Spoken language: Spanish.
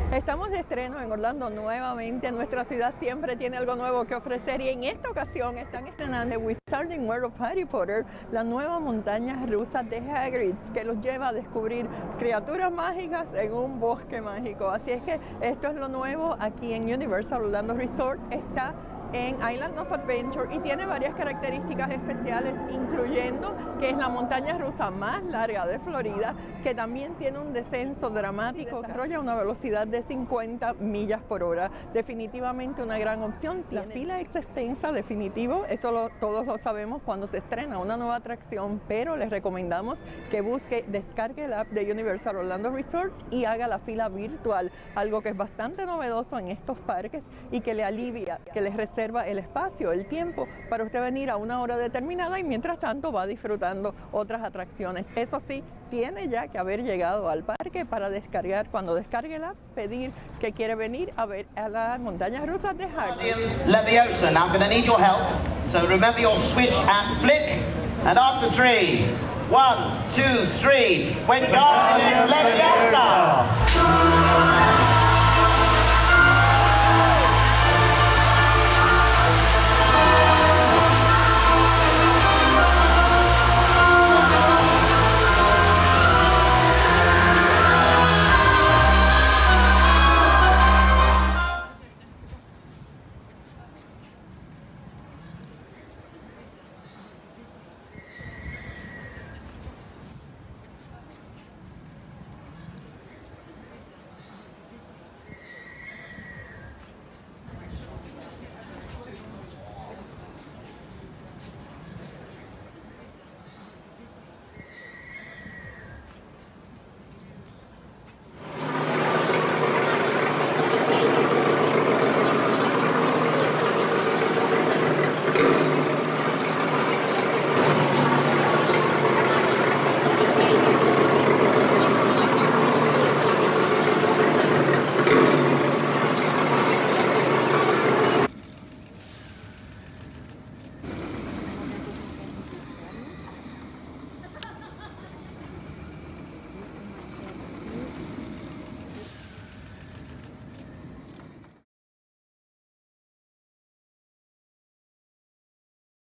Estamos de estreno en Orlando nuevamente. Nuestra ciudad siempre tiene algo nuevo que ofrecer y en esta ocasión están estrenando The Wizarding World of Harry Potter, la nueva montaña rusa de Hagrid, que los lleva a descubrir criaturas mágicas en un bosque mágico. Así es que esto es lo nuevo aquí en Universal Orlando Resort. Está en Island of Adventure y tiene varias características especiales, incluyendo que es la montaña rusa más larga de Florida, que también tiene un descenso dramático, desarrolla una velocidad de 50 millas por hora. Definitivamente una gran opción. La fila es extensa, definitivo, eso todos lo sabemos cuando se estrena una nueva atracción, pero les recomendamos que descargue el app de Universal Orlando Resort y haga la fila virtual, algo que es bastante novedoso en estos parques y que le alivia, que les reserva el espacio, el tiempo para usted venir a una hora determinada y mientras tanto va disfrutando otras atracciones. Eso sí, tiene ya que haber llegado al parque para descargar. Cuando descargue la app, pedir que quiere venir a ver a las montañas rusas de Hagrid. Leviosa, now I'm going to need your help. So remember your swish and flick. And after 3, 1, 2, 3, when Guardian Leviosa.